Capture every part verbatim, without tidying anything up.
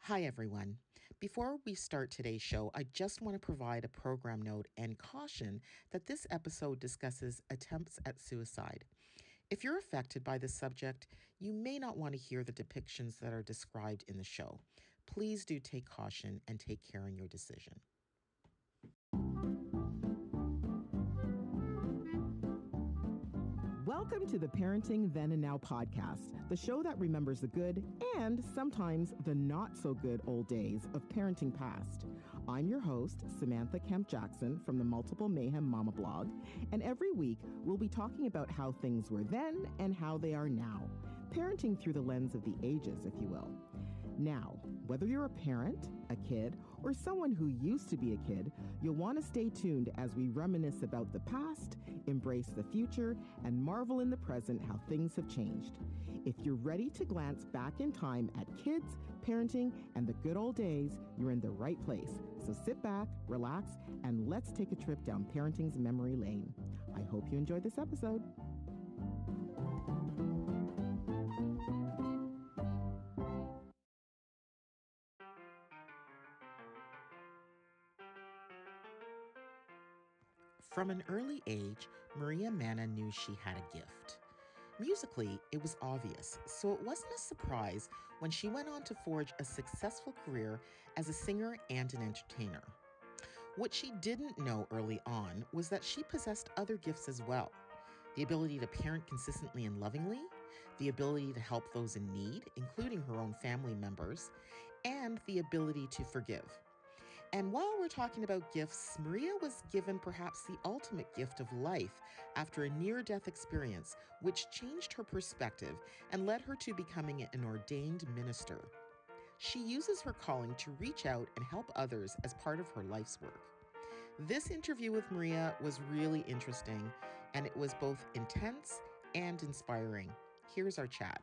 Hi, everyone. Before we start today's show, I just want to provide a program note and caution that this episode discusses attempts at suicide. If you're affected by this subject, you may not want to hear the depictions that are described in the show. Please do take caution and take care in your decision. Welcome to the Parenting Then and Now podcast, the show that remembers the good and sometimes the not so good old days of parenting past. I'm your host, Samantha Kemp Jackson from the Multiple Mayhem Mama blog, and every week we'll be talking about how things were then and how they are now, parenting through the lens of the ages, if you will. Now, whether you're a parent, a kid, or someone who used to be a kid, you'll want to stay tuned as we reminisce about the past, embrace the future, and marvel in the present how things have changed. If you're ready to glance back in time at kids, parenting, and the good old days, you're in the right place. So sit back, relax, and let's take a trip down parenting's memory lane. I hope you enjoyed this episode. From an early age, Maria Manna knew she had a gift. Musically, it was obvious, so it wasn't a surprise when she went on to forge a successful career as a singer and an entertainer. What she didn't know early on was that she possessed other gifts as well: the ability to parent consistently and lovingly, the ability to help those in need, including her own family members, and the ability to forgive. And while we're talking about gifts, Maria was given perhaps the ultimate gift of life after a near-death experience, which changed her perspective and led her to becoming an ordained minister. She uses her calling to reach out and help others as part of her life's work. This interview with Maria was really interesting, and it was both intense and inspiring. Here's our chat.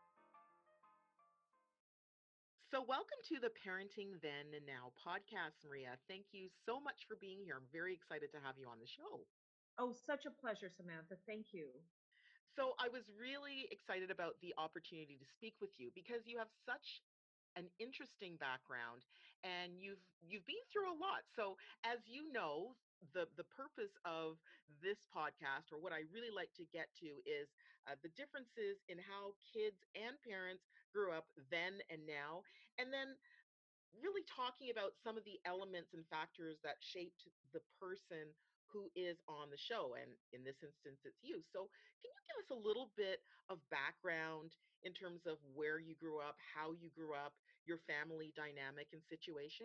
So, welcome to the Parenting Then and Now podcast, Maria. Thank you so much for being here. I'm very excited to have you on the show. Oh, such a pleasure, Samantha. Thank you. So, I was really excited about the opportunity to speak with you because you have such an interesting background and you've you've been through a lot. So, as you know, the the purpose of this podcast, or what I really like to get to, is uh, the differences in how kids and parents grew up then and now, and then really talking about some of the elements and factors that shaped the person who is on the show. And in this instance, it's you. So, can you give us a little bit of background in terms of where you grew up, how you grew up, your family dynamic and situation?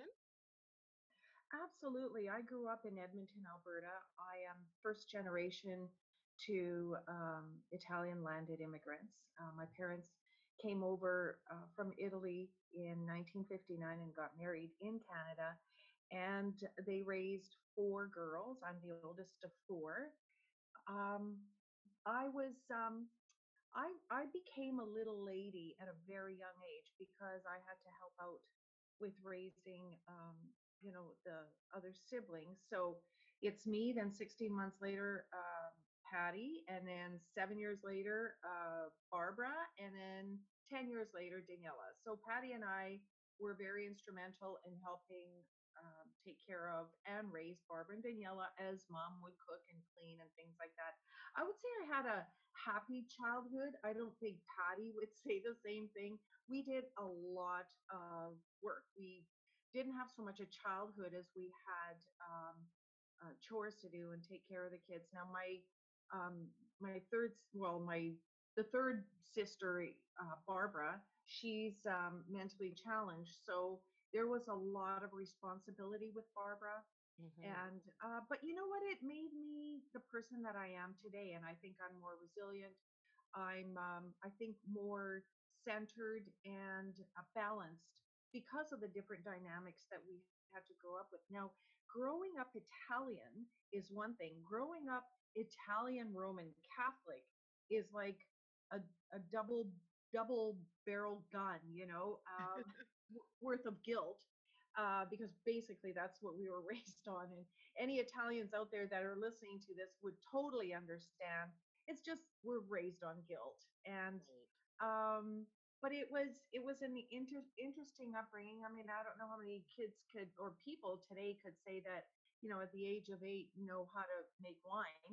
Absolutely. I grew up in Edmonton, Alberta. I am first generation to um, Italian landed immigrants. Uh, my parents came over uh, from Italy in nineteen fifty-nine and got married in Canada, and they raised four girls. I'm the oldest of four. Um, I was um, I I became a little lady at a very young age because I had to help out with raising um, you know, the other siblings. So it's me, then sixteen months later, um, Patty, and then seven years later, uh, Barbara, and then ten years later, Daniela. So Patty and I were very instrumental in helping um, take care of and raise Barbara and Daniela as mom would cook and clean and things like that. I would say I had a happy childhood. I don't think Patty would say the same thing. We did a lot of work. We didn't have so much a childhood as we had um, uh, chores to do and take care of the kids. Now, my um, my third, well, my the third sister, uh, Barbara, she's um, mentally challenged, so there was a lot of responsibility with Barbara. Hmm. And uh, but you know what? It made me the person that I am today, and I think I'm more resilient. I'm, um, I think, more centered and uh, balanced because of the different dynamics that we had to grow up with. Now, growing up Italian is one thing. Growing up Italian Roman Catholic is like a, a double double barrel gun, you know, um, w- worth of guilt. Uh, because basically that's what we were raised on. And any Italians out there that are listening to this would totally understand. It's just we're raised on guilt. And Right. um, but it was it was an inter- interesting upbringing. I mean, I don't know how many kids could or people today could say that, you know, at the age of eight know how to make wine,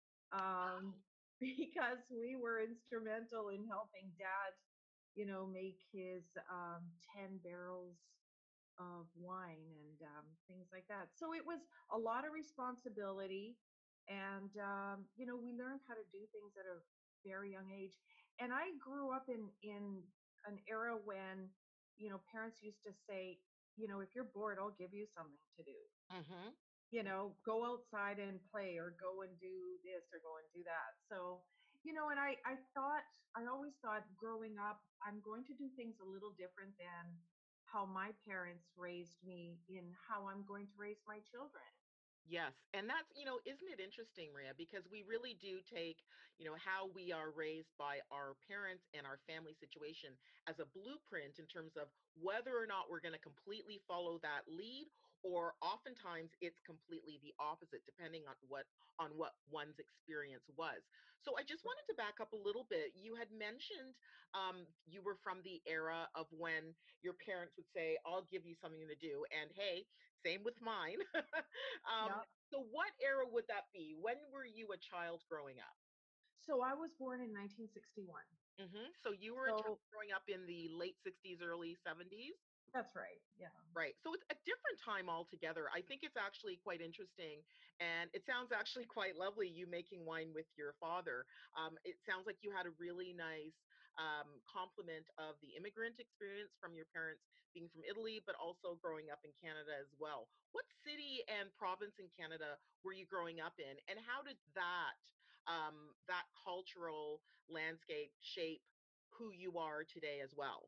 um, because we were instrumental in helping dad, you know, make his um, ten barrels of wine and um, things like that. So it was a lot of responsibility. And, um, you know, we learned how to do things at a very young age. And I grew up in, in an era when, you know, parents used to say, you know, if you're bored, I'll give you something to do. Mm-hmm. You know, go outside and play or go and do this or go and do that. So, you know, and I, I thought, I always thought growing up, I'm going to do things a little different than how my parents raised me in how I'm going to raise my children. Yes. And that's, you know, isn't it interesting, Maria? Because we really do take, you know, how we are raised by our parents and our family situation as a blueprint in terms of whether or not we're going to completely follow that lead, or oftentimes it's completely the opposite, depending on what on what one's experience was. So I just wanted to back up a little bit. You had mentioned um, you were from the era of when your parents would say, I'll give you something to do. And hey, same with mine. um, Yeah. so, what era would that be? When were you a child growing up? So I was born in nineteen sixty-one. Hmm. So, you were a child So growing up in the late sixties, early seventies? that's right. Yeah. Right. So it's a different time altogether. I think it's actually quite interesting. And it sounds actually quite lovely, you making wine with your father. Um, it sounds like you had a really nice um, complement of the immigrant experience from your parents being from Italy, but also growing up in Canada as well. What city and province in Canada were you growing up in? And how did that, um, that cultural landscape shape who you are today as well?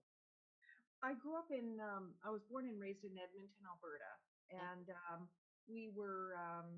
I grew up in, um, I was born and raised in Edmonton, Alberta. Mm. And um, we were, um,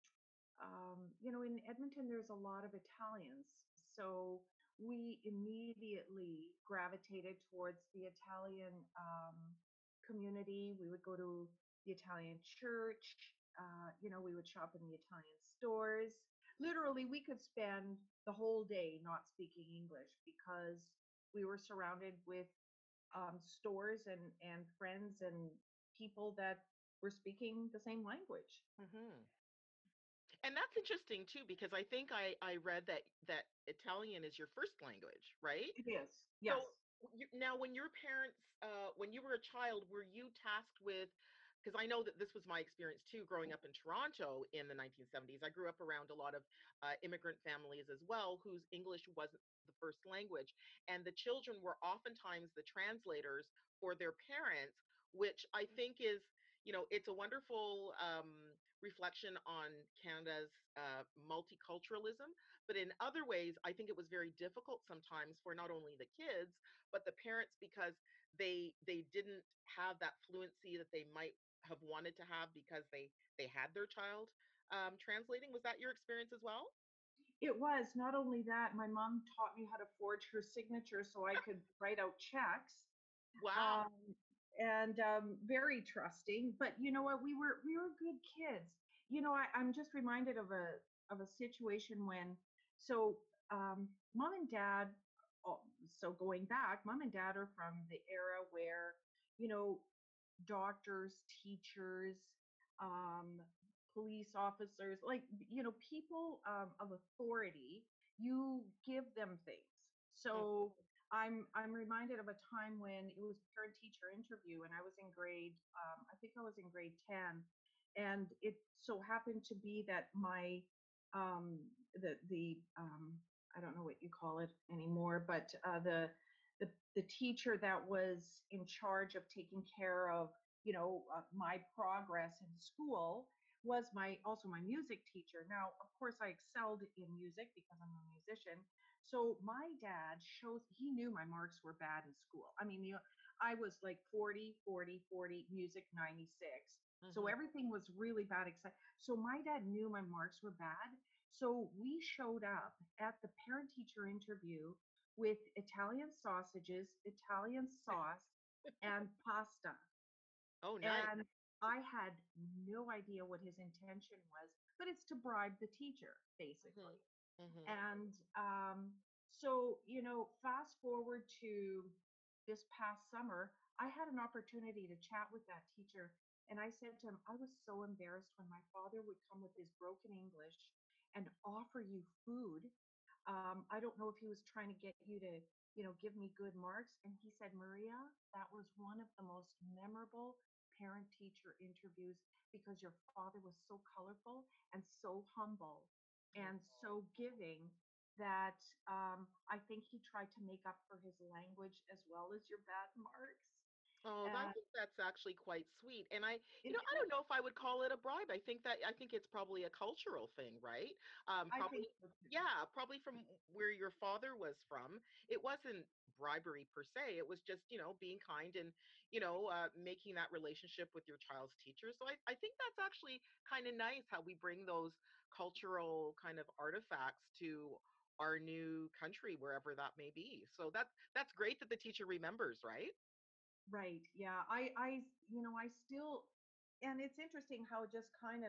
um, you know, in Edmonton, there's a lot of Italians. So we immediately gravitated towards the Italian um, community. We would go to the Italian church. Uh, you know, we would shop in the Italian stores. Literally, we could spend the whole day not speaking English because we were surrounded with um, stores and, and friends and people that were speaking the same language. Hmm. And that's interesting too, because I think I I read that that Italian is your first language, right? It is, yes. So you, now, when your parents, uh, when you were a child, were you tasked with? Because I know that this was my experience too, growing up in Toronto in the nineteen seventies. I grew up around a lot of uh, immigrant families as well, whose English wasn't the first language, and the children were oftentimes the translators for their parents, which I think is, you know, it's a wonderful um, reflection on Canada's uh, multiculturalism, but in other ways, I think it was very difficult sometimes for not only the kids, but the parents, because they they didn't have that fluency that they might have wanted to have because they they had their child um, translating. Was that your experience as well? It was not only that, my mom taught me how to forge her signature so I could write out checks. Wow. Um, and um, very trusting. But you know what? We were we were good kids. You know, I, I'm just reminded of a of a situation when so um, mom and dad. Oh, so going back, mom and dad are from the era where you know doctors, teachers, um, police officers, like, you know, people um, of authority, you give them things. Mm. So I'm I'm reminded of a time when it was parent teacher interview and I was in grade, um, I think I was in grade ten, and it so happened to be that my um, the the um, I don't know what you call it anymore, but uh, the the the teacher that was in charge of taking care of you know uh, my progress in school was my also my music teacher. Now, of course, I excelled in music because I'm a musician. So my dad shows he knew my marks were bad in school. I mean, you know, I was like forty, forty, forty, music ninety-six. So Hmm. everything was really bad except so my dad knew my marks were bad. So we showed up at the parent teacher interview with Italian sausages, Italian sauce, and pasta. Oh, nice. And I had no idea what his intention was, but it's to bribe the teacher, Hmm. basically. Hmm. And um, so, you know, fast forward to this past summer, I had an opportunity to chat with that teacher. And I said to him, I was so embarrassed when my father would come with his broken English and offer you food. Um, I don't know if he was trying to get you to, you know, give me good marks. And he said, Maria, that was one of the most memorable parent teacher interviews because your father was so colorful and so humble and so giving that um, I think he tried to make up for his language as well as your bad marks. Oh, I And think that's actually quite sweet. And I, you it know, I is. don't know if I would call it a bribe. I think that I think it's probably a cultural thing, right? Um, I think probably, so too. yeah, probably from where your father was from. It wasn't bribery per se. It was just, you know, being kind and, you know, uh, making that relationship with your child's teacher. So I, I think that's actually kind of nice how we bring those cultural kind of artifacts to our new country, wherever that may be. So that's that's great that the teacher remembers, right? Right. Yeah. I, I, you know, I still, and it's interesting how it just kind of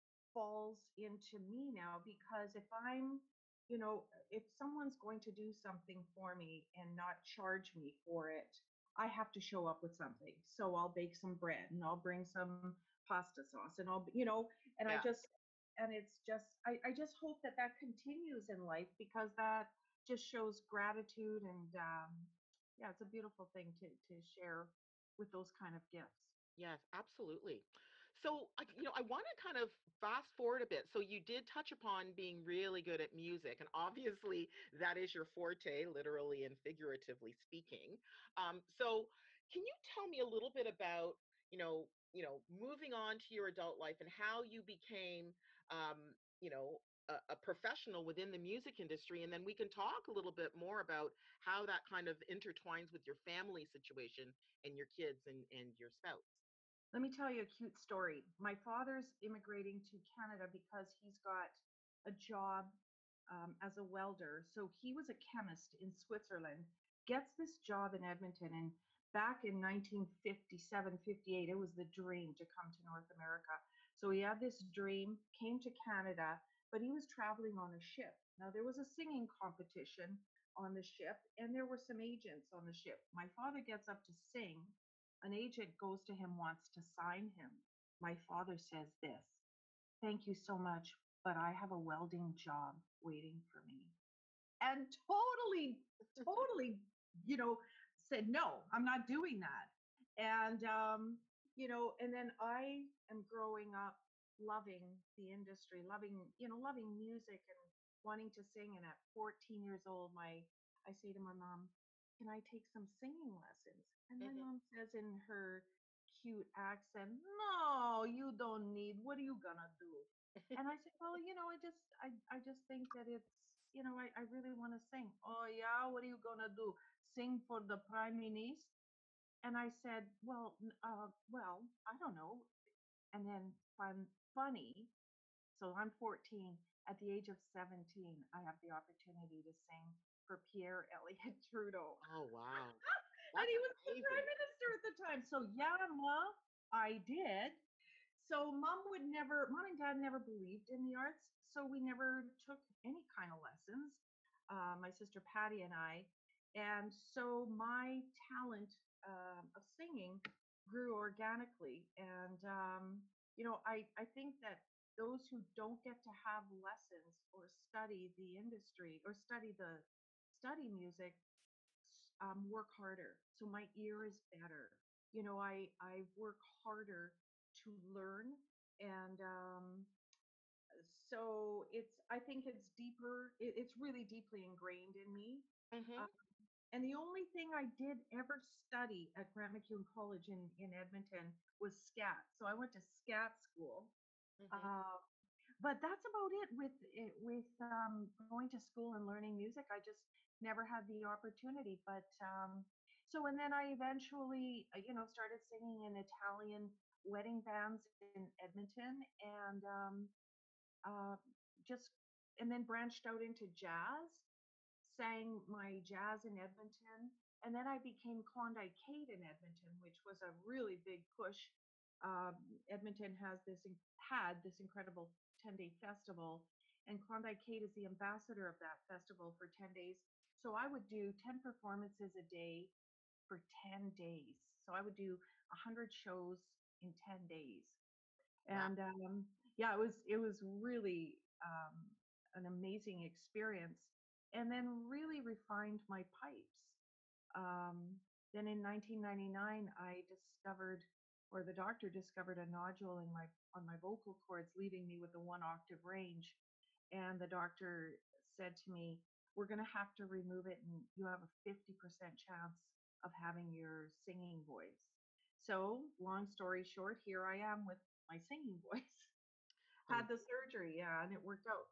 falls into me now because if I'm, you know, if someone's going to do something for me and not charge me for it, I have to show up with something. So I'll bake some bread and I'll bring some pasta sauce and I'll, you know, and I Yeah. just, and it's just, I, I just hope that that continues in life because that just shows gratitude and, um, yeah, it's a beautiful thing to, to share with those kind of gifts. Yes, absolutely. So, I, you know, I want to kind of fast forward a bit. So, you did touch upon being really good at music, and obviously, that is your forte, literally and figuratively speaking. Um, so, can you tell me a little bit about, you know, you know, moving on to your adult life and how you became, um, you know, a, a professional within the music industry, and then we can talk a little bit more about how that kind of intertwines with your family situation and your kids and and your spouse. Let me tell you a cute story. My father's immigrating to Canada because he's got a job um, as a welder. So he was a chemist in Switzerland, gets this job in Edmonton. And back in nineteen fifty-seven, fifty-eight, it was the dream to come to North America. So he had this dream, came to Canada, but he was traveling on a ship. Now, there was a singing competition on the ship, and there were some agents on the ship. My father gets up to sing. An agent goes to him, wants to sign him. My father says this: Thank you so much, but I have a welding job waiting for me. And totally, totally, you know, said, No, I'm not doing that. And, um, you know, and then I am growing up loving the industry, loving, you know, loving music and wanting to sing. And at fourteen years old, my, I say to my mom, Can I take some singing lessons? And my Mhm. mom says in her cute accent, No, you don't need, what are you gonna do? And I said, Well, you know, I just I, I just think that it's, you know, I, I really want to sing. Oh yeah, what are you gonna do? Sing for the prime minister? And I said, Well, uh, well, I don't know. And then fun, funny. So I'm fourteen. At the age of seventeen, I have the opportunity to sing for Pierre Elliott Trudeau. Oh, wow. And That's he was the amazing. prime minister at the time. So yeah, ma, I did. So mom would never, mom and dad never believed in the arts, so we never took any kind of lessons. Uh, my sister Patty and I, and so my talent um, of singing grew organically. And um, you know, I I think that those who don't get to have lessons or study the industry or study the study music um, work harder. So my ear is better. You know, I I work harder to learn, and um, so it's I think it's deeper. It, it's really deeply ingrained in me. Mhm. Uh, and the only thing I did ever study at Grant MacEwan College in in Edmonton was scat. So I went to scat school. Mhm. Uh, but that's about it with it with um, going to school and learning music. I just never had the opportunity. But um, so and then I eventually, uh, you know, started singing in Italian wedding bands in Edmonton, and um, uh, just and then branched out into jazz, sang my jazz in Edmonton, and then I became Klondike Kate in Edmonton, which was a really big push. Um, Edmonton has this had this incredible ten day festival, and Klondike Kate is the ambassador of that festival for ten days. So I would do ten performances a day for ten days. So I would do one hundred shows in ten days. Wow. And um, yeah, it was it was really um, an amazing experience. And then really refined my pipes. Um, then in nineteen ninety-nine, I discovered, or the doctor discovered, a nodule in my on my vocal cords, leaving me with a one octave range. And the doctor said to me, "We're going to have to remove it, and you have a fifty percent chance of having your singing voice." So, long story short, here I am with my singing voice. Um, Had the surgery, yeah, and it worked out.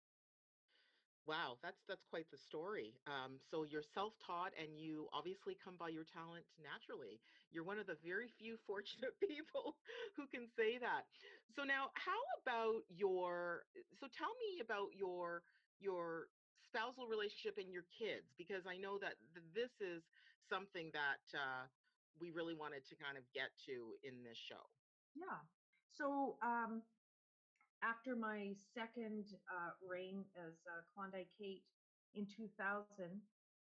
wow, that's that's quite the story. Um, so you're self-taught and you obviously come by your talent naturally. You're one of the very few fortunate people who can say that. So now, how about your, so tell me about your your spousal relationship and your kids, because I know that th- this is something that uh, we really wanted to kind of get to in this show. Yeah. So, um, after my second uh, reign as uh, Klondike Kate in two thousand,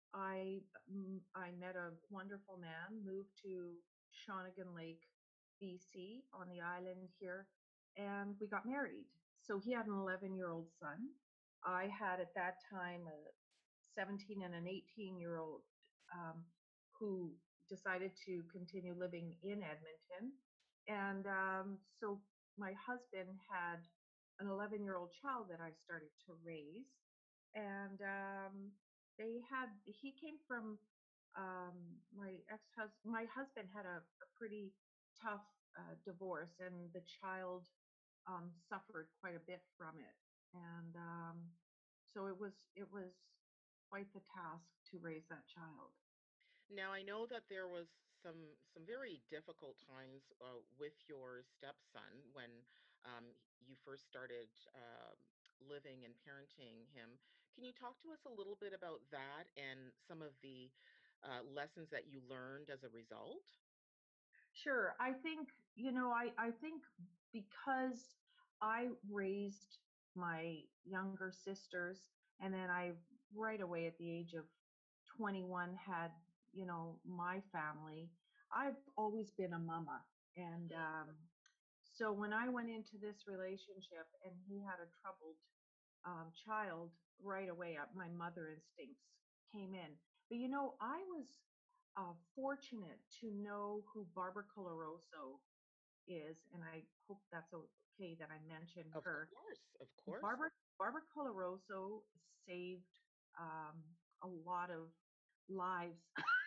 I mm, I met a wonderful man, moved to Shawnigan Lake, B C, on the island here, and we got married. So he had an eleven year old son. I had at that time a seventeen and an eighteen year old um, who decided to continue living in Edmonton. And um, so my husband had an eleven year old child that I started to raise. And um, they had, he came from um, my ex husband, my husband had a, a pretty tough uh, divorce, and the child um, suffered quite a bit from it. And um, so it was, it was quite the task to raise that child. Now, I know that there was some some very difficult times uh, with your stepson when um, you first started um living and parenting him. Can you talk to us a little bit about that and some of the uh, lessons that you learned as a result? Sure. I think, you know, I, I think because I raised my younger sisters, and then I right away at the age of twenty-one had, you know, my family, I've always been a mama. And um, so when I went into this relationship and he had a troubled um, child, right away, uh, my mother instincts came in. But you know, I was uh, fortunate to know who Barbara Coloroso is, and I hope that's okay that I mention Of her. course, of course. Barbara Barbara Coloroso saved um, a lot of lives.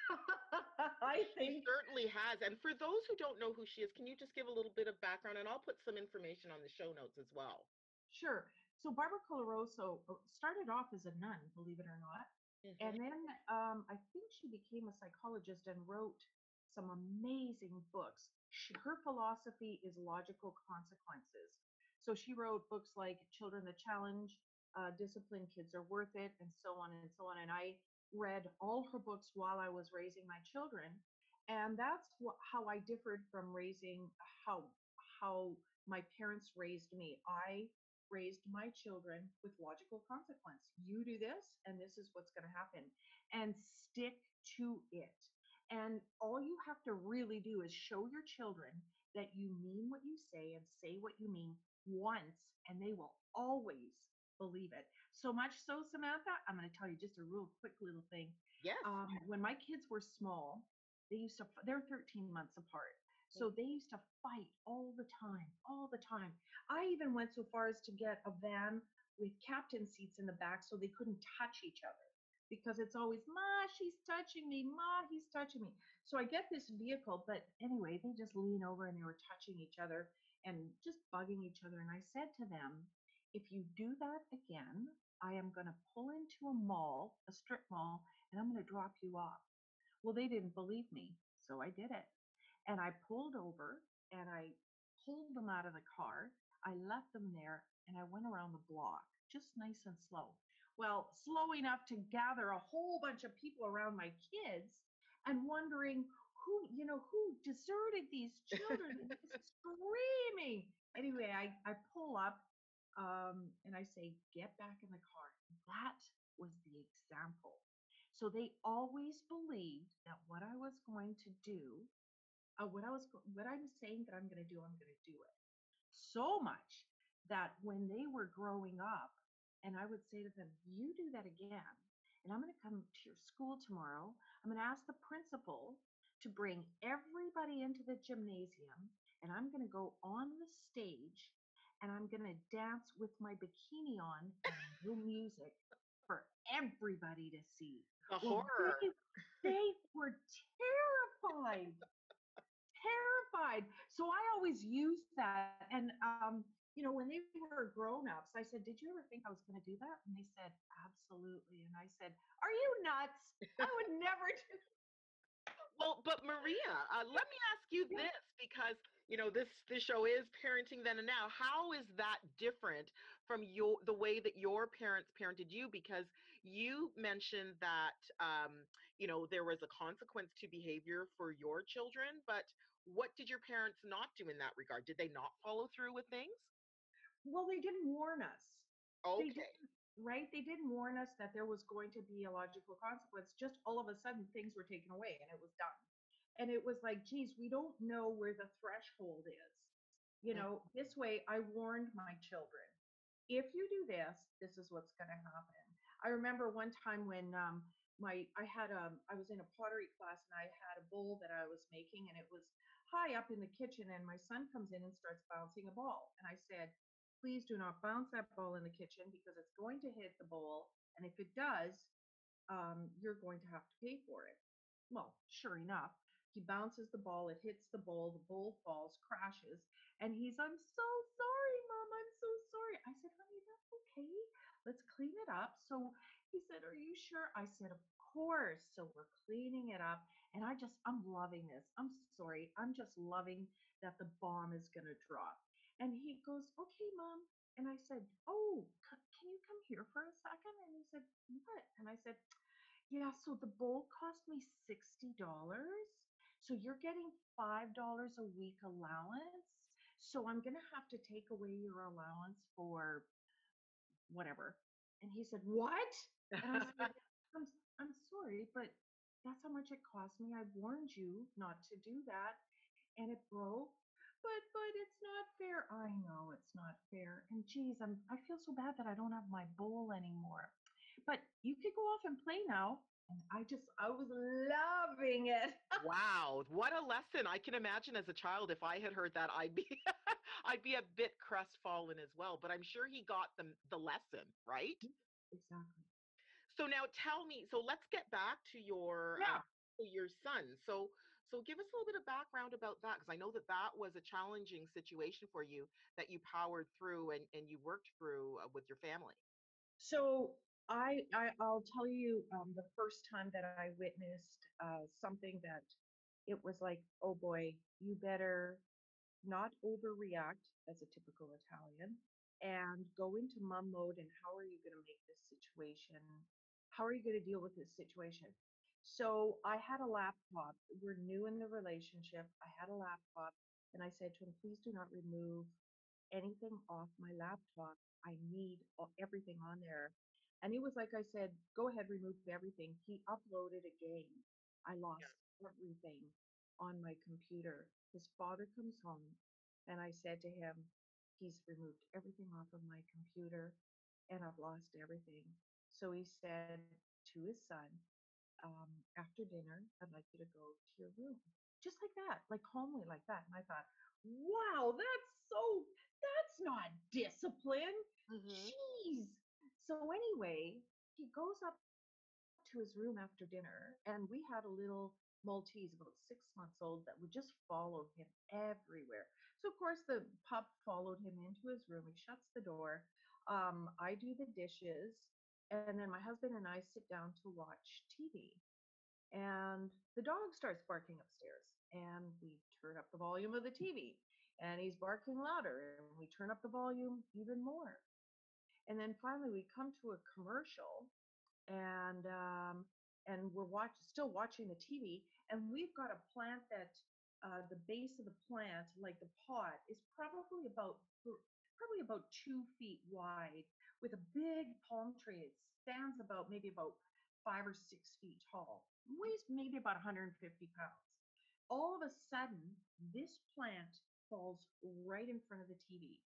I She think. certainly has. And for those who don't know who she is, can you just give a little bit of background? And I'll put some information on the show notes as well. Sure. So Barbara Coloroso uh, started off as a nun, believe it or not. Hmm. And then um, I think she became a psychologist and wrote some amazing books. She, her philosophy is logical consequences. So she wrote books like Children the Challenge, uh, Disciplined Kids Are Worth It, and so on and so on. And I read all her books while I was raising my children. And that's wh- how I differed from raising how how my parents raised me. I raised my children with logical consequence. You do this, and this is what's going to happen, and stick to it. And all you have to really do is show your children that you mean what you say and say what you mean once, and they will always believe it. So much so, Samantha, I'm going to tell you just a real quick little thing. Yes. Um, when my kids were small, they used to, they're thirteen months apart. So Mhm. they used to fight all the time, all the time. I even went so far as to get a van with captain seats in the back so they couldn't touch each other, because it's always, Ma, she's touching me, Ma, he's touching me. So I get this vehicle, but anyway, they just lean over and they were touching each other and just bugging each other. And I said to them, if you do that again, I am going to pull into a mall, a strip mall, and I'm going to drop you off. Well, they didn't believe me, so I did it. And I pulled over and I pulled them out of the car. I left them there and I went around the block, just nice and slow. Well, slow enough to gather a whole bunch of people around my kids and wondering who, you know, who deserted these children and just screaming. Anyway, I, I pull up um, and I say, get back in the car. That was the example. So they always believed that what I was going to do, uh, what I was, what I'm saying that I'm going to do, I'm going to do it. So much that when they were growing up, and I would say to them, "You do that again, and I'm going to come to your school tomorrow. I'm going to ask the principal to bring everybody into the gymnasium, and I'm going to go on the stage, and I'm going to dance with my bikini on and no music for everybody to see." The Well, horror. they they were terrified, terrified. So I always use that. And, um, you know, when they were grown ups, I said, "Did you ever think I was going to do that?" And they said, "Absolutely." And I said, "Are you nuts? I would never do." Well, but Maria, uh, let me ask you Yeah. this because you know this this show is parenting then and now. How is that different from your the way that your parents parented you? Because you mentioned that um, you know there was a consequence to behavior for your children, but what did your parents not do in that regard? Did they not follow through with things? Well, they didn't warn us. They Okay. didn't, right? They didn't warn us that there was going to be a logical consequence. Just all of a sudden, things were taken away and it was done. And it was like, geez, we don't know where the threshold is. You Mm. know, this way I warned my children, if you do this, this is what's going to happen. I remember one time when um, my I had um I was in a pottery class and I had a bowl that I was making and it was high up in the kitchen and my son comes in and starts bouncing a ball and I said, "Please do not bounce that ball in the kitchen because it's going to hit the bowl and if it does, um, you're going to have to pay for it." Well, sure enough, he bounces the ball, it hits the bowl, the bowl falls, crashes, and he's, "I'm so sorry, Mom, I'm so sorry." I said, "Honey, that's okay. Let's clean it up." So he said, "Are you sure?" I said, "Of course." So we're cleaning it up, and I just, I'm loving this. I'm sorry. I'm just loving that the bomb is going to drop. And he goes, "Okay, Mom." And I said, "Oh, c- can you come here for a second?" And he said, "What?" And I said, "Yeah, so the bowl cost me sixty dollars. So you're getting five dollars a week allowance. So I'm going to have to take away your allowance for whatever." And he said, "What?" And I said, "I'm I'm sorry, but that's how much it cost me. I warned you not to do that and it broke. But but it's not fair." I know it's not fair. And geez, I'm I feel so bad that I don't have my bowl anymore. But you could go off and play now. And I just I was loving it. Wow, what a lesson. I can imagine as a child if I had heard that I'd be I'd be a bit crestfallen as well, but I'm sure he got the the lesson, right? Exactly. So now tell me, so let's get back to your uh, Yeah. to your son. So so give us a little bit of background about that because I know that that was a challenging situation for you that you powered through and and you worked through uh, with your family. So I, I I'll tell you um, the first time that I witnessed uh, something that it was like, "Oh boy, you better not overreact as a typical Italian and go into mom mode. And how are you going to make this situation? How are you going to deal with this situation?" So I had a laptop. We're new in the relationship. I had a laptop and I said to him, "Please do not remove anything off my laptop. I need everything on there." And it was like I said, "Go ahead, remove everything." He uploaded a game. I lost everything on my computer. His father comes home and I said to him, "He's removed everything off of my computer and I've lost everything." So he said to his son, um, "After dinner, I'd like you to go to your room." Just like that, like calmly like that. And I thought, wow, that's so, that's not discipline. Hmm. Jeez. So anyway, he goes up to his room after dinner, and we had a little Maltese, about six months old, that would just follow him everywhere. So of course the pup followed him into his room. He shuts the door. Um, I do the dishes, and then my husband and I sit down to watch T V. And the dog starts barking upstairs, and we turn up the volume of the T V. And he's barking louder, and we turn up the volume even more. And then finally, we come to a commercial, and um, and we're watch still watching the T V, and we've got a plant that uh, the base of the plant, like the pot, is probably about probably about two feet wide, with a big palm tree. It stands about maybe about five or six feet tall, weighs maybe about one hundred fifty pounds. All of a sudden, this plant falls right in front of the T V.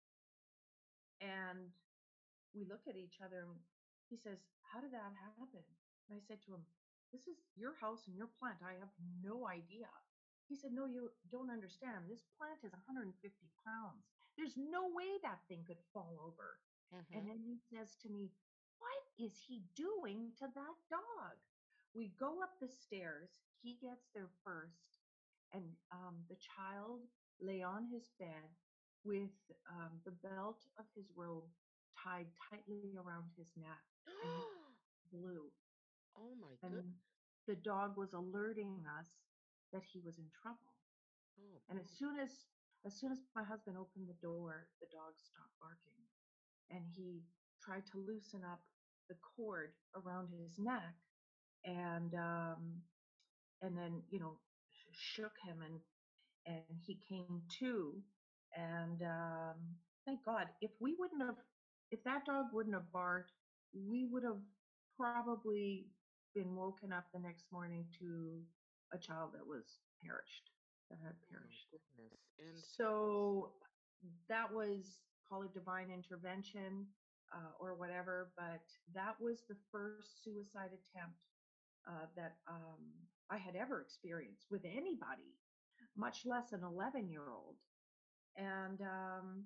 And we look at each other and he says, "How did that happen?" And I said to him, "This is your house and your plant. I have no idea." He said, "No, you don't understand. This plant is one hundred fifty pounds. There's no way that thing could fall over." And Mm-hmm. then he says to me, "What is he doing to that dog?" We go up the stairs. He gets there first. And um, the child lay on his bed with um, the belt of his robe tied tightly around his neck, and his blue. Oh my And goodness. the dog was alerting us that he was in trouble. Oh And as boy. soon as as soon as my husband opened the door, the dog stopped barking, and he tried to loosen up the cord around his neck, and um, and then you know shook him, and and he came to. And um, thank God, if we wouldn't have, if that dog wouldn't have barked, we would have probably been woken up the next morning to a child that was perished, that had Oh my perished. goodness. And So that was, call it divine intervention uh, or whatever, but that was the first suicide attempt uh, that um, I had ever experienced with anybody, much less an eleven year old. And, um,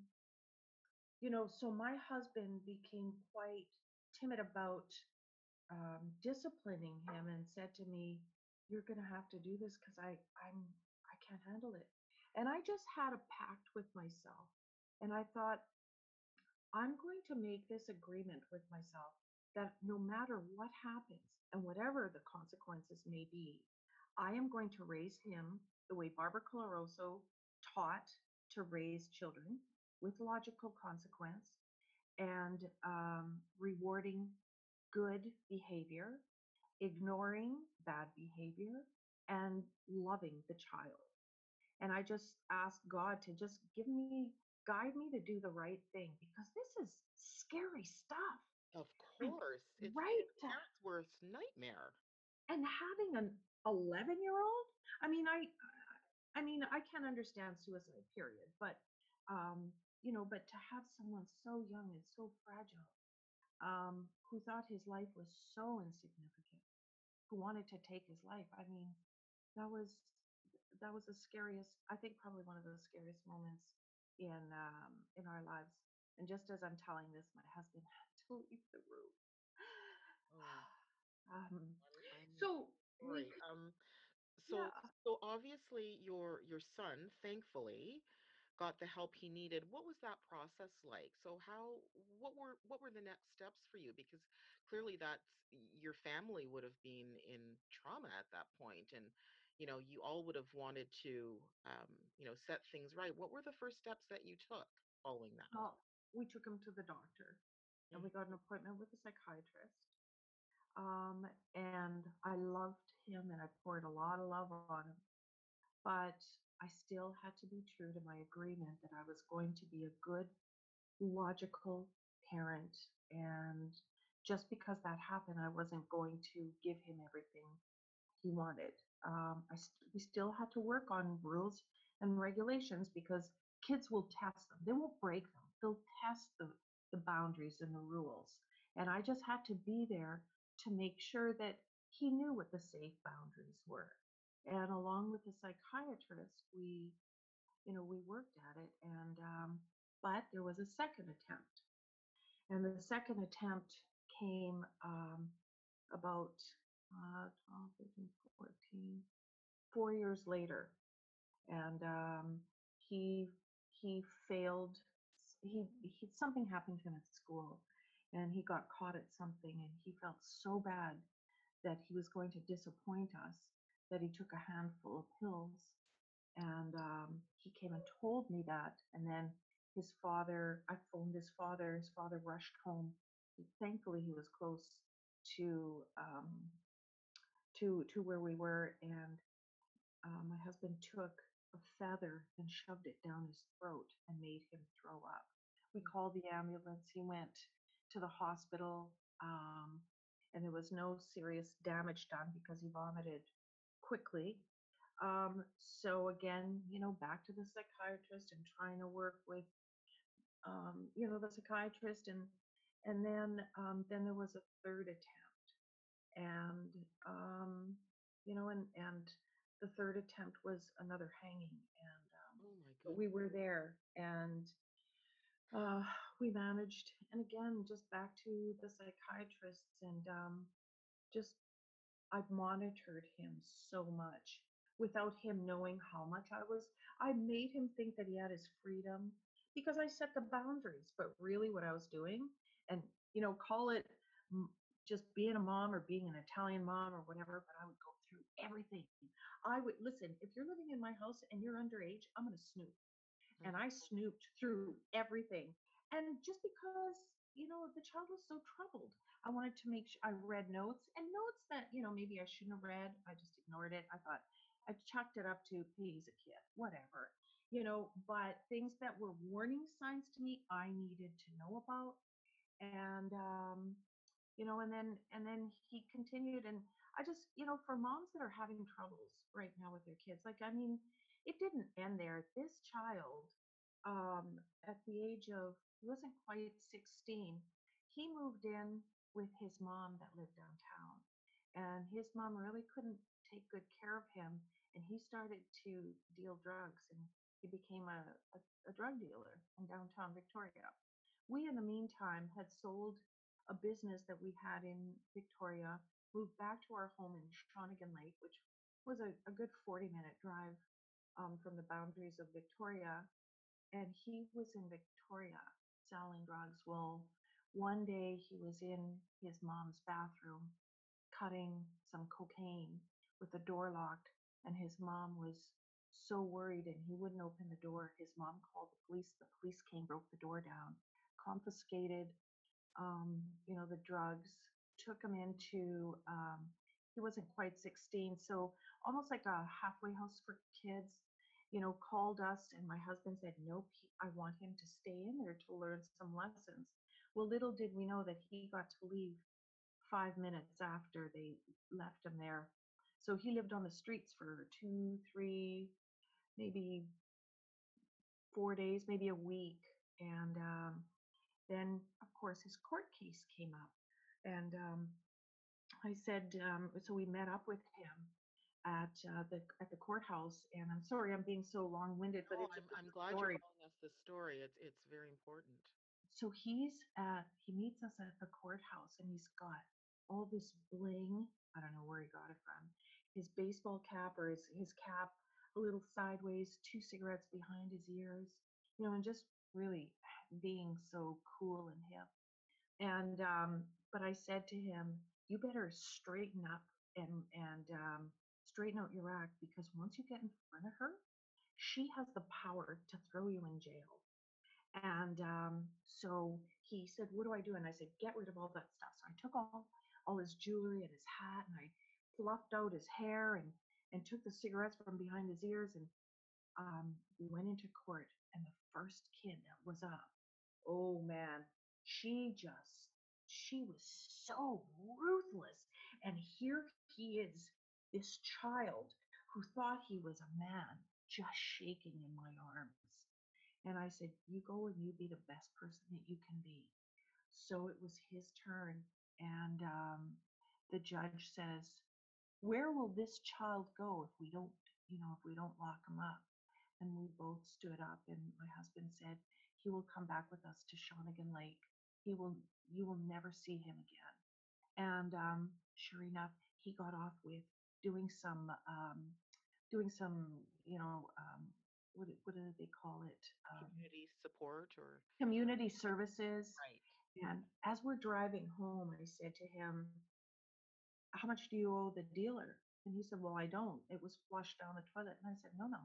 you know, so my husband became quite timid about um, disciplining him and said to me, "You're going to have to do this because I, I'm, I can't handle it." And I just had a pact with myself. And I thought, I'm going to make this agreement with myself that no matter what happens and whatever the consequences may be, I am going to raise him the way Barbara Coloroso taught to raise children, with logical consequence, and um, rewarding good behavior, ignoring bad behavior, and loving the child. And I just ask God to just give me, guide me to do the right thing, because this is scary stuff. of And course, it's right it's a to, parent's worst nightmare. and having an eleven year old, I mean, I, I mean, I can't understand suicide, period. But, um, you know, but to have someone so young and so fragile, um, who thought his life was so insignificant, who wanted to take his life. I mean, that was that was the scariest. I think probably one of the scariest moments in um, in our lives. And just as I'm telling this, my husband had to leave the room. Oh, Um, I'm I'm so we, sorry. Um, so yeah. so obviously your your son, thankfully, got the help he needed. What was that process like? So how what were what were the next steps for you? Because clearly that's your family would have been in trauma at that point, and you know you all would have wanted to um, you know set things right. What were the first steps that you took following that? Well, we took him to the doctor, and Mm. we got an appointment with a psychiatrist. Um, and I loved him, and I poured a lot of love on him. But I still had to be true to my agreement that I was going to be a good, logical parent. And just because that happened, I wasn't going to give him everything he wanted. Um, I st- we still had to work on rules and regulations, because kids will test them. They won't break them. They'll test the, the boundaries and the rules. And I just had to be there to make sure that he knew what the safe boundaries were. And along with the psychiatrist, we, you know, we worked at it. And um, but there was a second attempt, and the second attempt came um, about uh, twelve, thirteen, fourteen, four years later. And um, he he failed. He, he something happened to him at school, and he got caught at something, and he felt so bad that he was going to disappoint us that he took a handful of pills. And um, he came and told me that. And then his father, I phoned his father. His father rushed home. Thankfully, he was close to um, to to where we were. And uh, my husband took a feather and shoved it down his throat and made him throw up. We called the ambulance. He went to the hospital. Um, and there was no serious damage done because he vomited quickly. Um, so again, you know, back to the psychiatrist and trying to work with, um, you know, the psychiatrist, and and then um, then there was a third attempt, and um, you know, and and the third attempt was another hanging, and um, Oh my but goodness. we were there, and uh, we managed. And again, just back to the psychiatrists, and um, just I've monitored him so much without him knowing how much I was. I made him think that he had his freedom because I set the boundaries. But really, what I was doing, and you know, call it m- just being a mom or being an Italian mom or whatever, but I would go through everything. I would listen, if you're living in my house and you're underage, I'm going to snoop, and I Mhm. snooped through everything. And just because, you know, the child was so troubled, I wanted to make sure I read notes, and notes that, you know, maybe I shouldn't have read. I just ignored it. I thought I chalked it up to, hey, he's a kid, whatever, you know, but things that were warning signs to me, I needed to know about. And, um, you know, and then and then he continued, and I just, you know, for moms that are having troubles right now with their kids, like, I mean, it didn't end there. This child, um at the age of, he wasn't quite sixteen, he moved in with his mom that lived downtown, and his mom really couldn't take good care of him, and he started to deal drugs, and he became a, a, a drug dealer in downtown Victoria. We, in the meantime, had sold a business that we had in Victoria, moved back to our home in Shawnigan Lake, which was a, a good forty minute drive um, from the boundaries of Victoria. And he was in Victoria selling drugs. Well, one day he was in his mom's bathroom cutting some cocaine with the door locked, and his mom was so worried and he wouldn't open the door. His mom called the police. The police came, broke the door down, confiscated, um, you know, the drugs, took him into, um, he wasn't quite sixteen, so almost like a halfway house for kids, you know, called us, and my husband said, nope, he, I want him to stay in there to learn some lessons. Well, little did we know that he got to leave five minutes after they left him there. So he lived on the streets for two, three, maybe four days, maybe a week. And um, then, of course, his court case came up. And um, I said, um, so we met up with him at uh, the at the courthouse. And I'm sorry, I'm being so long-winded, but No, it's a I'm good I'm glad you're story. telling us this story. It's it's very important. So he's at he meets us at the courthouse, and he's got all this bling. I don't know where he got it from. His baseball cap, or his his cap a little sideways, two cigarettes behind his ears, you know, and just really being so cool and hip. And um, but I said to him, you better straighten up, and and um, straighten out your act, because once you get in front of her, she has the power to throw you in jail. And um, so he said, what do I do? And I said, get rid of all that stuff. So I took all all his jewelry and his hat, and I fluffed out his hair, and and took the cigarettes from behind his ears, and um, we went into court. And the first kid that was up, oh man, she just, she was so ruthless. And here he is, this child who thought he was a man, just shaking in my arms. And I said, you go and you be the best person that you can be. So it was his turn. And um, the judge says, where will this child go if we don't, you know, if we don't lock him up? And we both stood up, and my husband said, he will come back with us to Shawnigan Lake. He will, you will never see him again. And um, sure enough, he got off with doing some, um, doing some, you know, um, what, what do they call it? Um, Community support or community services. right. And as we're driving home, I said to him, how much do you owe the dealer? And he said, well, I don't. It was flushed down the toilet. And I said, no, no.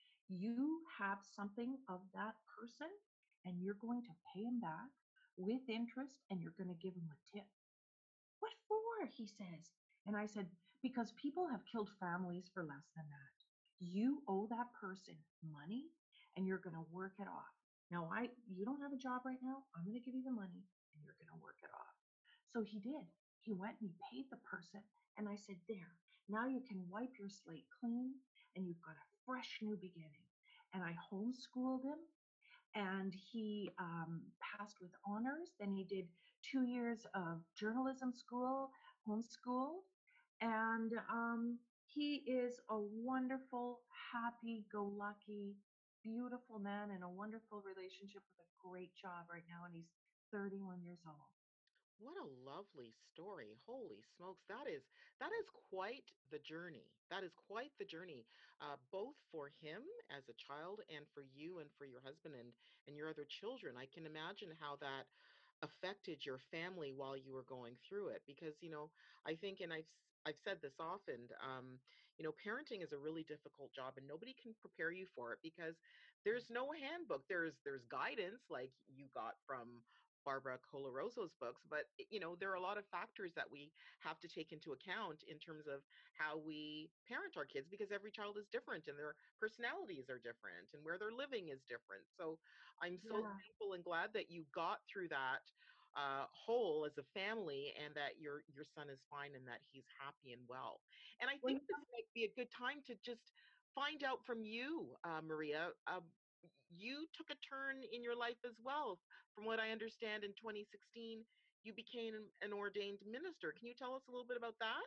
You have something of that person, and you're going to pay him back with interest, and you're going to give him a tip. What for? He says. And I said, because people have killed families for less than that. You owe that person money, and you're going to work it off. Now, I you don't have a job right now. I'm going to give you the money, and you're going to work it off. So he did. he went and he paid the person. And I said, there, now you can wipe your slate clean and you've got a fresh new beginning. And I homeschooled him, and he um, passed with honors. Then he did two years of journalism school, homeschooled, and um, he is a wonderful, happy-go-lucky, beautiful man in a wonderful relationship with a great job right now, and he's thirty-one years old. What a lovely story. Holy smokes. That is that is quite the journey. That is quite the journey, uh, both for him as a child and for you and for your husband and and your other children. I can imagine how that affected your family while you were going through it, because you know I think, and i've s- I've said this often, um, you know parenting is a really difficult job and nobody can prepare you for it, because there's no handbook. There's there's guidance like you got from Barbara Colaroso's books, but i- you know there are a lot of factors that we have to take into account in terms of how we parent our kids, because every child is different and their personalities are different and where they're living is different. So I'm so Yeah. thankful and glad that you got through that uh, whole as a family, and that your your son is fine and that he's happy and well. And I Well, think this might be a good time to just find out from you, uh, Maria. Um, you took a turn in your life as well. From what I understand, in twenty sixteen, you became an ordained minister. Can you tell us a little bit about that?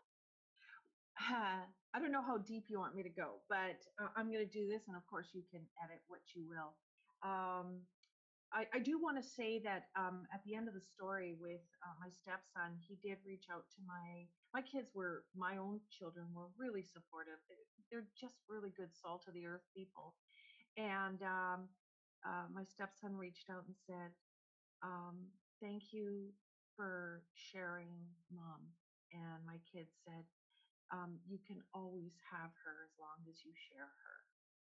uh, I don't know how deep you want me to go, but uh, I'm going to do this, and of course, you can edit what you will. Um, I, I do want to say that um, at the end of the story with uh, my stepson, he did reach out to my my kids were my own children were really supportive. They're, they're just really good salt of the earth people, and um, uh, my stepson reached out and said, um, "Thank you for sharing, Mom." And my kids said, um, "You can always have her as long as you share her."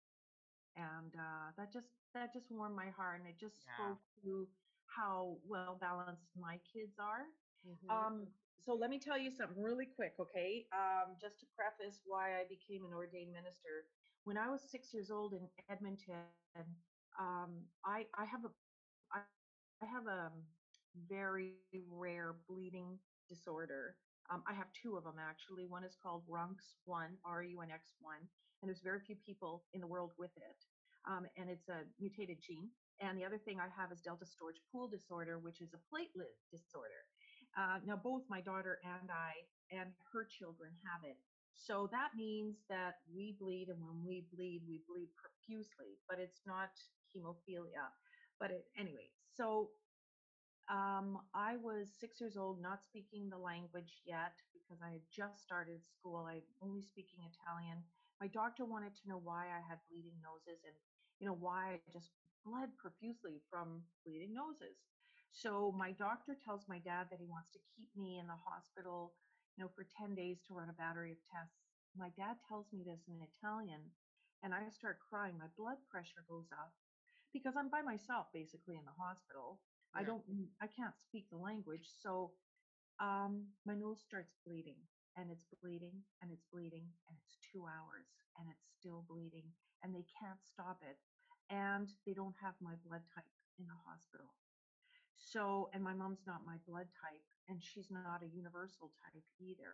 And uh, that just that just warmed my heart, and it just Yeah. spoke to how well balanced my kids are. Hmm. Um, so let me tell you something really quick, okay? Um, just to preface why I became an ordained minister. When I was six years old in Edmonton, um, I I have a I I have a very rare bleeding disorder. Um, I have two of them actually. One is called Runx one, R U N X one, and there's very few people in the world with it. Um, and it's a mutated gene. And the other thing I have is delta storage pool disorder, which is a platelet disorder. Uh, now, both my daughter and I and her children have it. So that means that we bleed, and when we bleed, we bleed profusely, but it's not hemophilia. But it, anyway, so um, I was six years old, not speaking the language yet because I had just started school. I only speaking Italian. My doctor wanted to know why I had bleeding noses and, you know, why I just bled profusely from bleeding noses. So my doctor tells my dad that he wants to keep me in the hospital, you know, for ten days to run a battery of tests. My dad tells me this in Italian, and I start crying. My blood pressure goes up because I'm by myself basically in the hospital. I Yeah. don't, I can't speak the language. So um, my nose starts bleeding, and it's bleeding and it's bleeding, and it's two hours and it's still bleeding, and they can't stop it. And they don't have my blood type in the hospital. So, and my mom's not my blood type, and she's not a universal type either.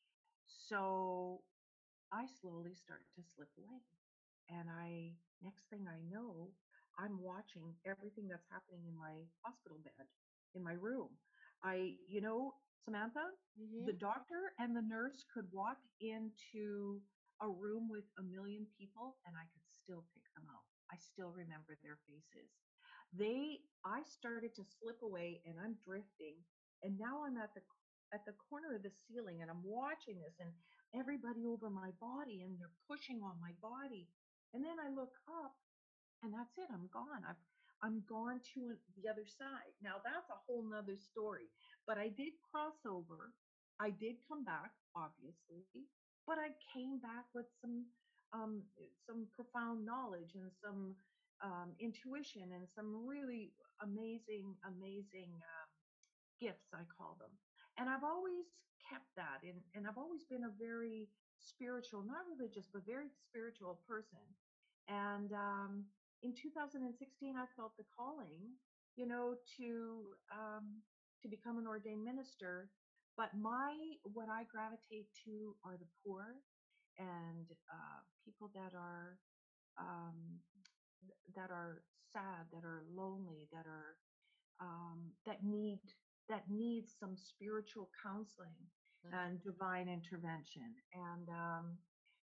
So I slowly start to slip away. And I, next thing I know, I'm watching everything that's happening in my hospital bed, in my room. I, you know, Samantha, the Hmm. doctor and the nurse could walk into a room with a million people and I could still pick them out. I still remember their faces. They, I started to slip away and I'm drifting. And now I'm at the at the corner of the ceiling and I'm watching this and everybody over my body and they're pushing on my body. And then I look up and that's it. I'm gone. I've I'm gone to the other side. Now that's a whole nother story. But I did cross over. I did come back, obviously, but I came back with some um, some profound knowledge and some um, intuition and some really amazing, amazing um, gifts, I call them. And I've always kept that. And, and I've always been a very spiritual, not religious, but very spiritual person. And um, in two thousand sixteen, I felt the calling, you know, to um, to become an ordained minister. But my what I gravitate to are the poor and uh, people that are um, that are sad, that are lonely, that are um, that need that need some spiritual counseling Hmm. and divine intervention. And um,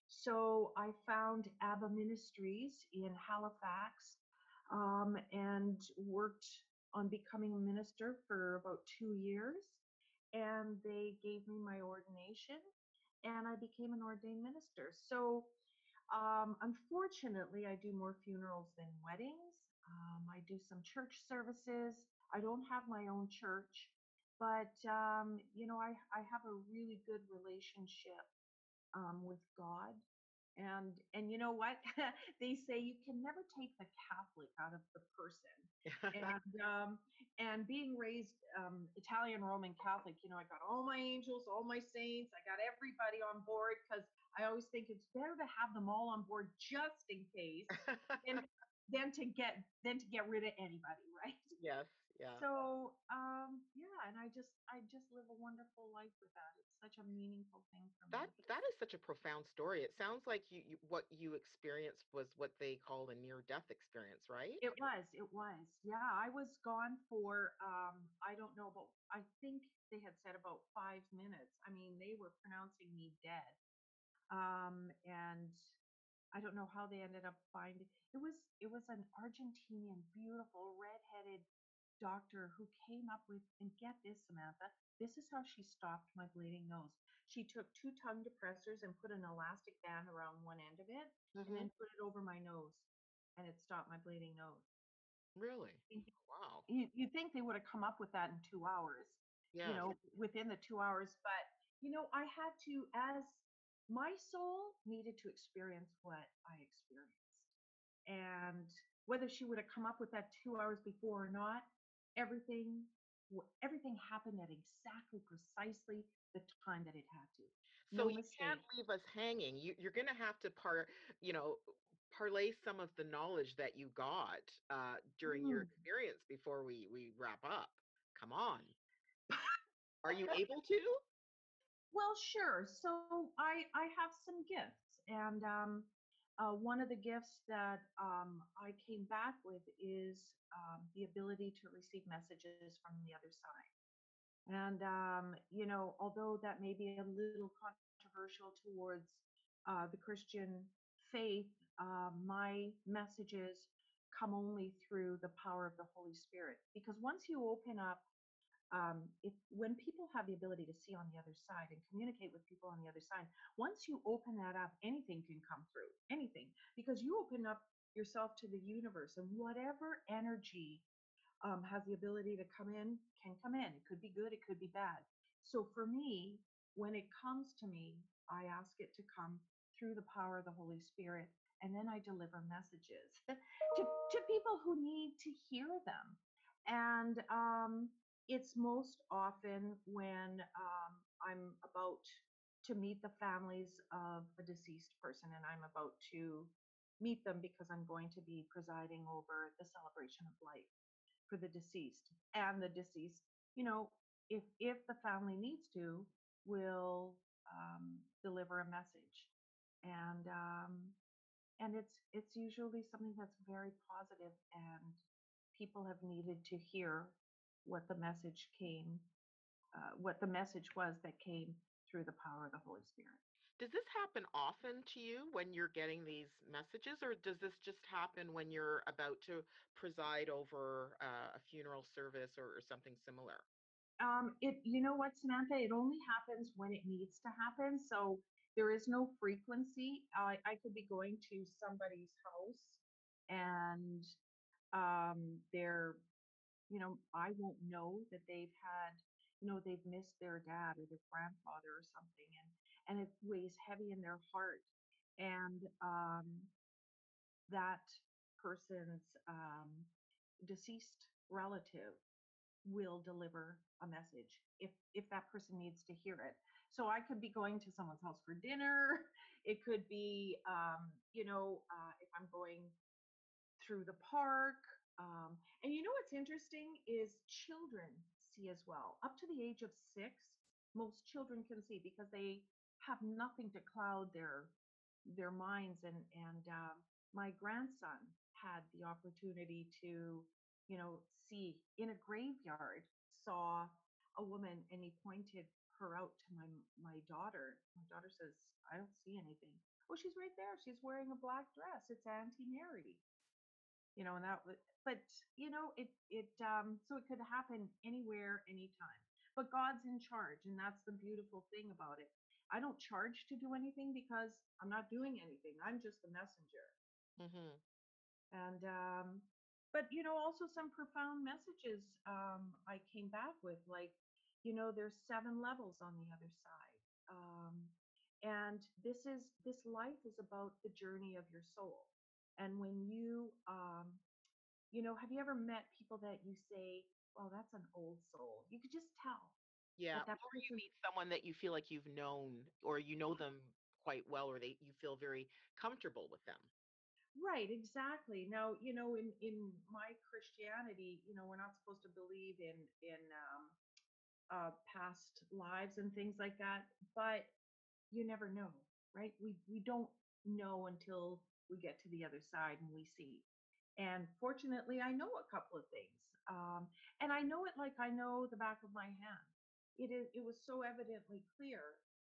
so I found Abba Ministries in Halifax um, and worked on becoming a minister for about two years. And they gave me my ordination, and I became an ordained minister. So um, unfortunately, I do more funerals than weddings. Um, I do some church services. I don't have my own church, but um, you know, I I have a really good relationship um, with God. And and you know what? They say you can never take the Catholic out of the person. And um, and being raised um, Italian Roman Catholic, you know, I got all my angels, all my saints, I got everybody on board because I always think it's better to have them all on board just in case than than to get than to get rid of anybody, right? Yes, yeah. So um, yeah, and I just I just live a wonderful life with that. It's such a meaningful thing for That me. that is such a profound story. It sounds like you, you what you experienced was what they call a near death experience, right? It was, it was. Yeah, I was gone for um I don't know, but I think they had said about five minutes. I mean, they were pronouncing me dead. Um and I don't know how they ended up finding it was it was an Argentinian beautiful redheaded doctor who came up with, and get this, Samantha, this is how she stopped my bleeding nose. She took two tongue depressors and put an elastic band around one end of it and Hmm. then put it over my nose, and it stopped my bleeding nose. Really? Wow. you you think they would have come up with that in two hours, you Yes. know, within the two hours. But you know, I had to, as my soul needed to experience what I experienced, and whether she would have come up with that two hours before or not, everything everything happened at exactly precisely the time that it had to. So No you can't mistake. leave us hanging. You, you're going to have to par, you know, parlay some of the knowledge that you got uh, during your Mm. experience before we we wrap up. Come on. Are you able to? Well, sure. So I I have some gifts, and um, uh, one of the gifts that um, I came back with is um, the ability to receive messages from the other side. And um, you know, although that may be a little controversial towards uh, the Christian faith, uh, my messages come only through the power of the Holy Spirit. Because once you open up um, if when people have the ability to see on the other side and communicate with people on the other side, once you open that up, anything can come through, anything, because you open up yourself to the universe, and whatever energy um, has the ability to come in can come in. It could be good, it could be bad. So for me, when it comes to me, I ask it to come through the power of the Holy Spirit, and then I deliver messages to, to people who need to hear them. And um, it's most often when um, I'm about to meet the families of a deceased person, and I'm about to meet them because I'm going to be presiding over the celebration of life for the deceased. And the deceased, you know, if if the family needs to, will um, deliver a message. And um, and it's it's usually something that's very positive, and people have needed to hear what the message came, uh, what the message was that came through the power of the Holy Spirit. Does this happen often to you when you're getting these messages, or does this just happen when you're about to preside over uh, a funeral service or, or something similar? Um, it, you know what, Samantha? It only happens when it needs to happen. So there is no frequency. I, I could be going to somebody's house, and um, they're, you know, I won't know that they've had, you know, they've missed their dad or their grandfather or something, and and it weighs heavy in their heart, and um, that person's um, deceased relative will deliver a message if if that person needs to hear it. So I could be going to someone's house for dinner. It could be, um, you know, uh, if I'm going through the park. Um, and you know what's interesting is children see as well, up to the age of six. most children can see because they have nothing to cloud their their minds. And and um, my grandson had the opportunity to, you know, see in a graveyard, saw a woman, and he pointed her out to my my daughter. My daughter says, I don't see anything. Oh, she's right there, she's wearing a black dress, it's Auntie Mary. You know, and that was, but you know, it it um so it could happen anywhere, anytime. But God's in charge, and that's the beautiful thing about it. I don't charge to do anything because I'm not doing anything. I'm just the messenger. Mm-hmm. And um but you know, also some profound messages um I came back with, like, you know, there's seven levels on the other side. Um and this is this life is about the journey of your soul. And when you um you know, have you ever met people that you say, well, that's an old soul? You could just tell Yeah. that that Or you person. meet someone that you feel like you've known, or you know them quite well, or they you feel very comfortable with them. Right, exactly. Now, you know, in in my Christianity, you know, we're not supposed to believe in in um, uh, past lives and things like that, but you never know, right? We we don't know until we get to the other side and we see. And fortunately, I know a couple of things, um, and I know it like I know the back of my hand. It is it was so evidently clear,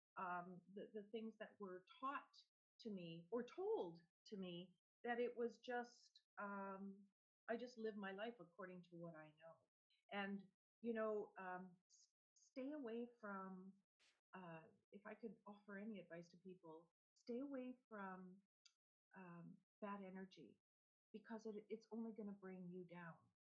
um, the the things that were taught to me or told to me, that it was just, um, I just live my life according to what I know. And you know, um, stay away from, uh, if I could offer any advice to people, stay away from um, bad energy, because it, it's only going to bring you down.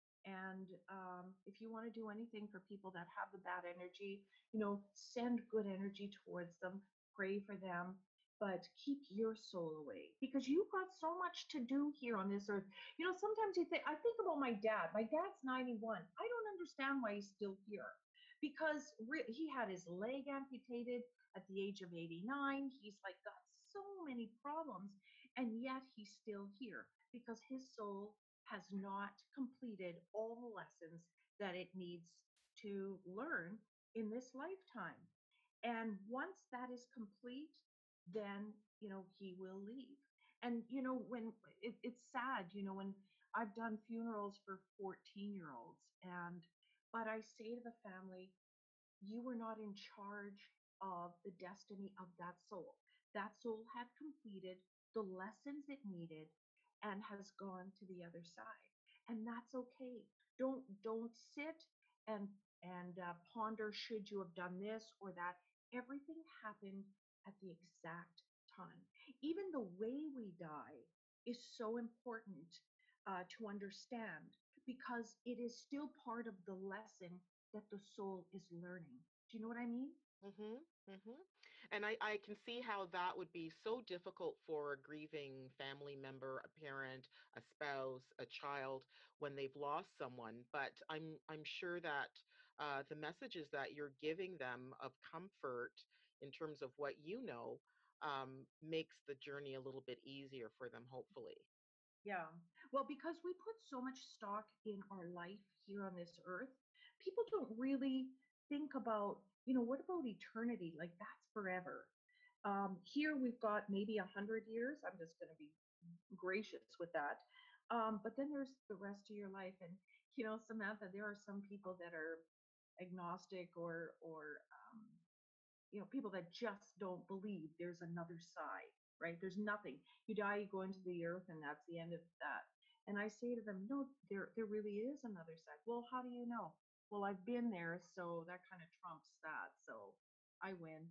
And um, if you want to do anything for people that have the bad energy, you know, send good energy towards them, pray for them, but keep your soul away, because you've got so much to do here on this earth. You know, sometimes you think, I think about my dad. My dad's ninety-one. I don't understand why he's still here, because re- he had his leg amputated at the age of eighty-nine. He's like got so many problems, and yet he's still here because his soul has not completed all the lessons that it needs to learn in this lifetime. And once that is complete, then, you know, he will leave. And, you know, when it, it's sad, you know, when I've done funerals for fourteen year olds, and, but I say to the family, you were not in charge of the destiny of that soul. That soul had completed the lessons it needed and has gone to the other side. And that's okay. Don't don't sit and and uh, ponder, should you have done this or that. Everything happened at the exact time. Even the way we die is so important uh, to understand, because it is still part of the lesson that the soul is learning. Do you know what I mean? Mm-hmm. Mm-hmm. And I, I can see how that would be so difficult for a grieving family member, a parent, a spouse, a child when they've lost someone. But I'm I'm sure that uh, the messages that you're giving them of comfort in terms of what you know um, makes the journey a little bit easier for them, hopefully. Yeah. Well, because we put so much stock in our life here on this earth, people don't really think about, you know, what about eternity? Like, that's forever. Um, here we've got maybe a hundred years. I'm just going to be gracious with that. Um, but then there's the rest of your life. And, you know, Samantha, there are some people that are agnostic, or, or, um, you know, people that just don't believe there's another side, right? There's nothing. You die, you go into the earth, and that's the end of that. And I say to them, no, there there really is another side. Well, how do you know? Well, I've been there, so that kind of trumps that. So I win.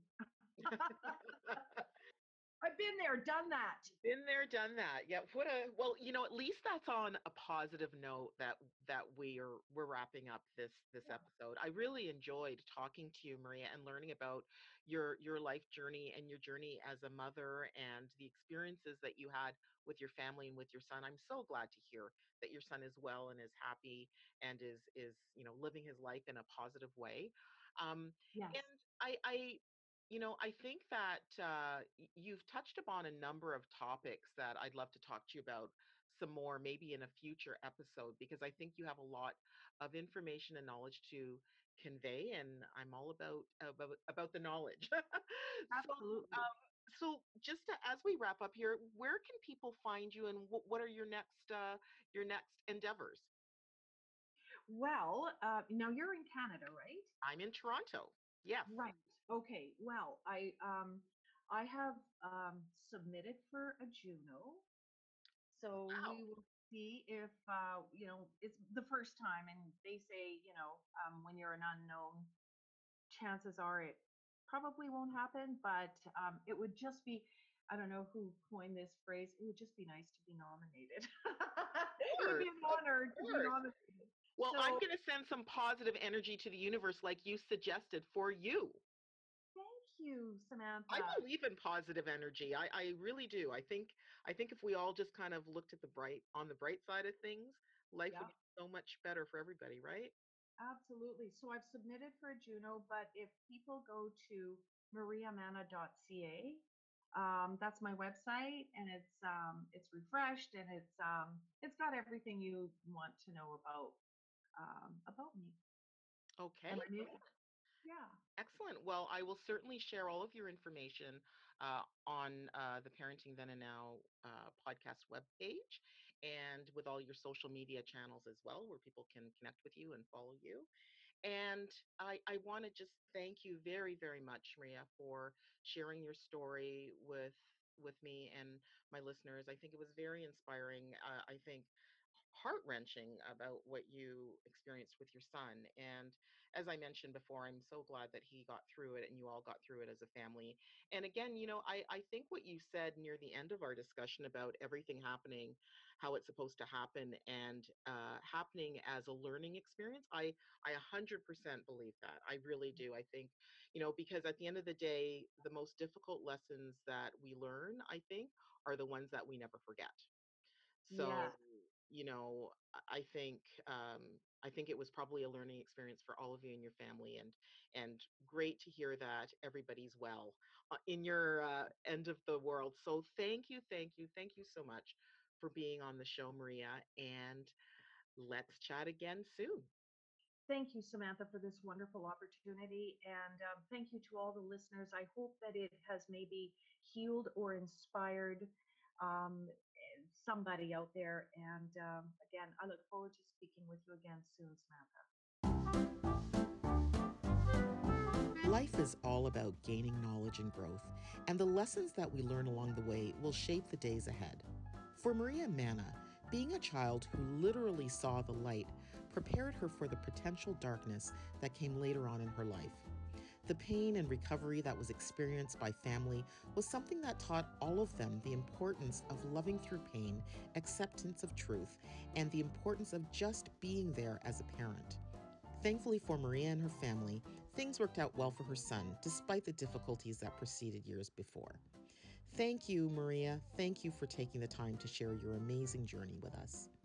I've been there, done that. Been there, done that. Yeah. What a well, you know, at least that's on a positive note that that we are we're wrapping up this this Yeah. episode. I really enjoyed talking to you, Maria, and learning about your your life journey and your journey as a mother and the experiences that you had with your family and with your son. I'm so glad to hear that your son is well and is happy and is is, you know, living his life in a positive way. Um, Yes. and I I you know, I think that uh, y- you've touched upon a number of topics that I'd love to talk to you about some more maybe in a future episode because I think you have a lot of information and knowledge to convey, and I'm all about about about the knowledge. so Absolutely. um, so just to, as we wrap up here, where can people find you, and what, what are your next uh, your next endeavors? Well, uh, now you're in Canada, right? I'm in Toronto. Yes. Right. Okay. Well, I um I have um submitted for a Juno, so Wow. we will see if uh you know it's the first time, and they say you know um when you're an unknown, chances are it probably won't happen, but um it would just be. I don't know who coined this phrase. It would just be nice to be nominated. It would Course, be an of honor to be course. nominated. Well, I'm So going to send some positive energy to the universe, like you suggested, for you. thank you, I Samantha. believe in positive energy. I, I really do. I think I think if we all just kind of looked at the bright on the bright side of things, life would Yeah. be so much better for everybody, right? Absolutely. So I've submitted for a Juno, but if people go to maria manna dot c a, um, that's my website, and it's um, it's refreshed, and it's um, it's got everything you want to know about um, about me Okay. and my music. Yeah. Excellent. Well, I will certainly share all of your information uh, on uh, the Parenting Then and Now uh, podcast webpage and with all your social media channels as well, where people can connect with you and follow you. And I, I want to just thank you very, very much, Maria, for sharing your story with with me and my listeners. I think it was very inspiring. Uh, I think heart wrenching about what you experienced with your son. And as I mentioned before, I'm so glad that he got through it and you all got through it as a family. And again, you know, I, I think what you said near the end of our discussion about everything happening, how it's supposed to happen, and uh, happening as a learning experience, I, I one hundred percent believe that. I really do. I think, you know, because at the end of the day, the most difficult lessons that we learn, I think, are the ones that we never forget. Yes. So, you know, I I think um, I think it was probably a learning experience for all of you and your family, and and great to hear that everybody's well uh, in your uh, end of the world. So, thank you, thank you, thank you so much for being on the show, Maria, and let's chat again soon. Thank you, Samantha, for this wonderful opportunity. And um, thank you to all the listeners. I hope that it has maybe healed or inspired um, somebody out there. And um, again, I look forward to speaking with you again soon, Samantha. Life is all about gaining knowledge and growth, and the lessons that we learn along the way will shape the days ahead. For Maria Manna, being a child who literally saw the light prepared her for the potential darkness that came later on in her life. The pain and recovery that was experienced by family was something that taught all of them the importance of loving through pain, acceptance of truth, and the importance of just being there as a parent. Thankfully for Maria and her family, things worked out well for her son, despite the difficulties that preceded years before. Thank you, Maria. Thank you for taking the time to share your amazing journey with us.